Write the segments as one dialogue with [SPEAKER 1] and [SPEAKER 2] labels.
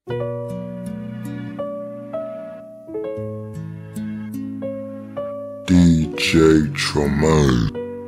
[SPEAKER 1] DJ Tremaine.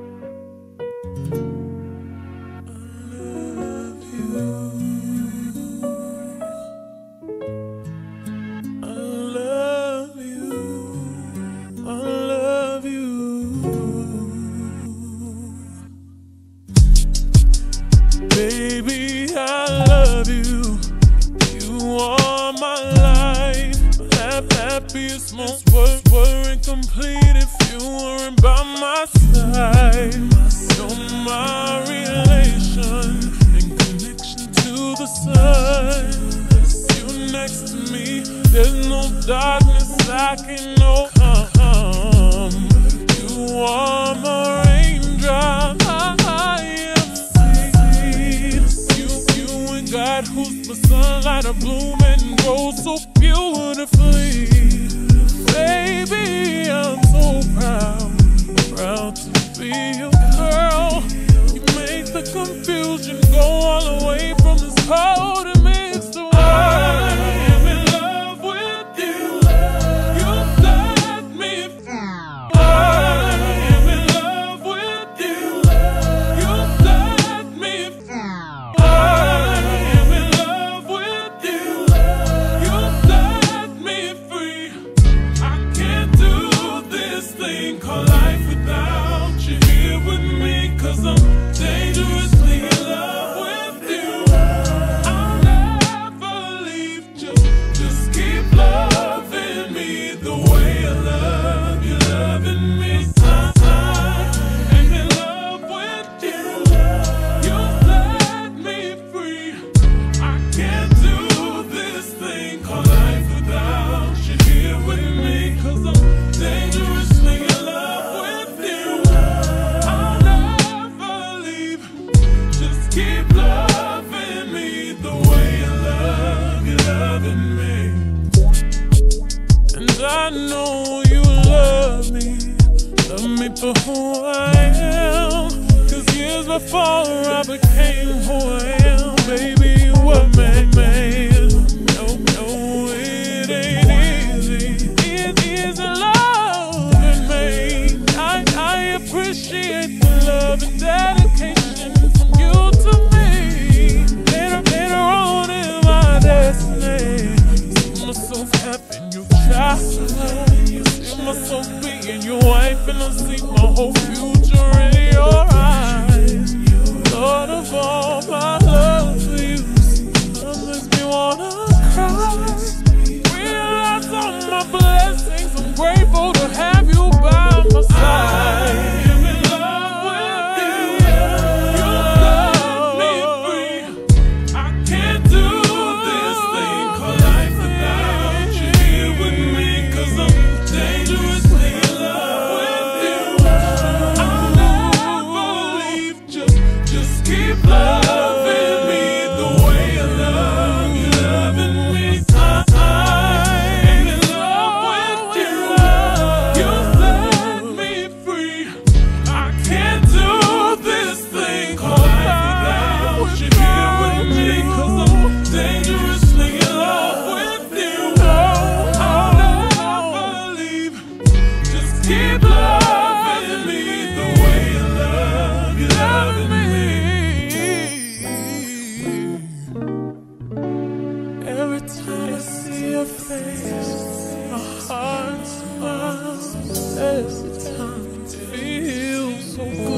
[SPEAKER 2] Baby, I love you. You are my life. Happiest moments weren't complete if you weren't by my side. You're my relation and connection to the sun. You next to me, there's no darkness I can overcome. You are my raindrop. God, who's the sunlight of bloom and grows so beautifully. Baby, I'm so proud to be your girl. You make the confusion go all the way from this cold and mixed the world. I am in love with you. You let me feel. I am in love with you. You let me feel. Call life without you here with me, 'cause I'm dangerously in love with you. I'll never leave, just keep loving me the way I love you, loving me. I'm in love with you. You set me free. I can't do this thing called life without you here with me, 'cause I'm dangerously in love with you. I'll never leave. Just keep loving me the way I love you, loving me. And I know you love me for who I am. 'Cause years before I became who I am, baby, you were my man. No, it ain't easy. It isn't loving me. I appreciate the love and dedication from you to me. Later on in my destiny, see myself having your child. See myself being your wife, and I see my whole future in your eyes. Thought of all my love for you, that makes me wanna cry. Realize all my blessings, I'm grateful to have you by my side. I am in love with you. You set me free. I can't do this thing called life without you here with me, 'cause I'm dangerously in love with you. I'll never leave. Just keep loving me the way I love you, loving me. I'm in love with you. You set me free. I can't do this thing called life without you here with me, 'cause I'm dangerously in love with you. I'll never leave. Just keep loving me the way I love you, loving me. Every time I see your face, my heart smiles. Every time it feels so good.